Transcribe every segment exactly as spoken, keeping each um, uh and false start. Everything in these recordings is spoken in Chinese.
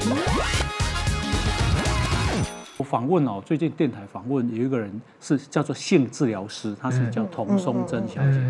我访问哦，最近电台访问有一个人是叫做性治疗师，他是叫童松珍小姐。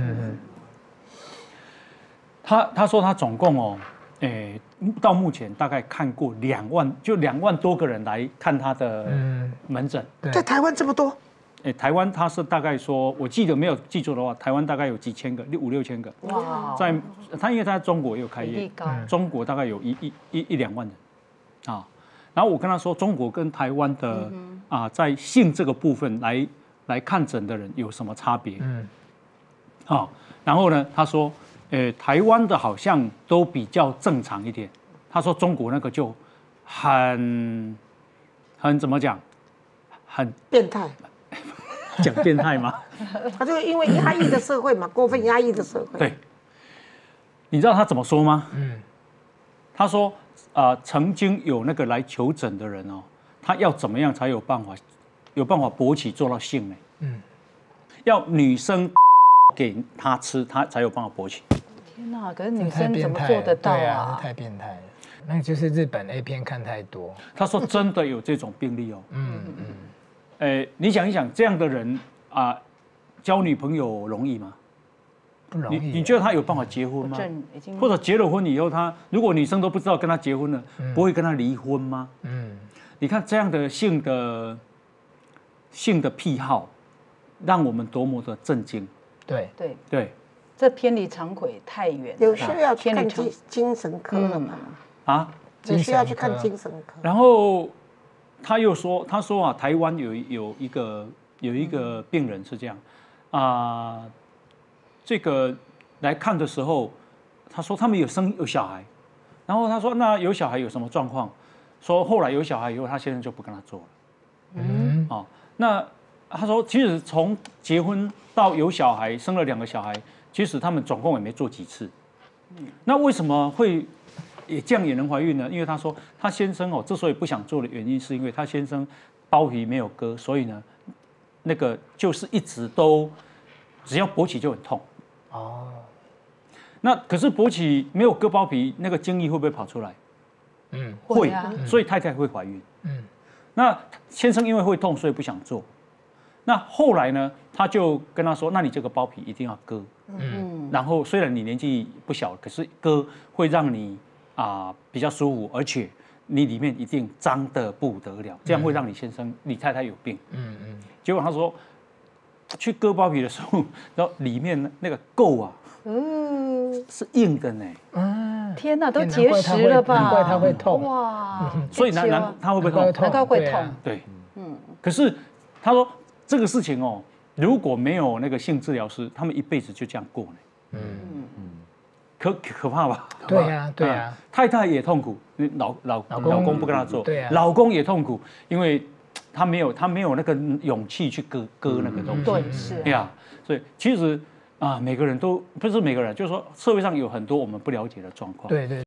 他他说他总共哦，诶，到目前大概看过两万，就两万多个人来看他的门诊。 在台湾这么多？ 诶，台湾他是大概说，我记得没有记错的话，台湾大概有几千个，六五六千个。哇！在他因为他在中国也有开业，中国大概有一一一一两万人，啊。然后我跟他说，中国跟台湾的啊，在性这个部分来来看诊的人有什么差别？嗯，好，然后呢，他说，呃，台湾的好像都比较正常一点。他说中国那个就很很怎么讲，很变态。 讲变态吗？ 他就因为压抑的社会嘛，过分压抑的社会。 对，你知道他怎么说吗？嗯，他说。啊、呃，曾经有那个来求诊的人哦，他要怎么样才有办法，有办法勃起做到性呢？嗯，要女生给他吃，他才有办法勃起。 天哪！可是女生怎么做得到啊？ 太变态了，那就是日本 A 片看太多。 他说真的有这种病例哦。嗯嗯。呃，你想一想，这样的人啊、呃，交女朋友容易吗？你你觉得他有办法结婚吗？或者结了婚以后，他如果女生都不知道跟他结婚了，嗯、不会跟他离婚吗？嗯，你看这样的性的性的癖好，让我们多么的震惊。 对对对， 这偏离常轨太远， 有需要去看精精神科了嘛？ 啊， 有需要去看精神科。 然后他又说，他说啊，台湾有有一个有一个病人是这样啊。呃这个来看的时候，他说他们有生有小孩，然后他说那有小孩有什么状况？说后来有小孩以后，他先生就不跟他做了。嗯，哦，那他说其实从结婚到有小孩，生了两个小孩，其实他们总共也没做几次。嗯，那为什么会也这样也能怀孕呢？因为他说他先生哦，之所以不想做的原因，是因为他先生包皮没有割，所以呢，那个就是一直都只要勃起就很痛。哦，那可是勃起没有割包皮，那个精液会不会跑出来？嗯，会啊，所以太太会怀孕。嗯，那先生因为会痛，所以不想做。那后来呢，他就跟他说：“那你这个包皮一定要割。”嗯，然后虽然你年纪不小，可是割会让你啊、呃、比较舒服，而且你里面一定脏得不得了，这样会让你先生、你太太有病。嗯嗯，结果他说。去割包皮的时候，然后里面那个垢啊，嗯，是硬的呢。嗯， 天哪，都结石了吧？ 难怪他会痛哇！ 所以难难他会不会痛？ 难怪会痛。 对，嗯。可是他说这个事情哦，如果没有那个性治疗师，他们一辈子就这样过呢。嗯嗯，可可怕吧？ 对呀对呀， 太太也痛苦，老老老公不跟他做， 对啊， 老公也痛苦，因为。他没有，他没有那个勇气去割割那个东西。 对，是呀，所以其实啊，每个人都不是每个人，就是说社会上有很多我们不了解的状况。 对对。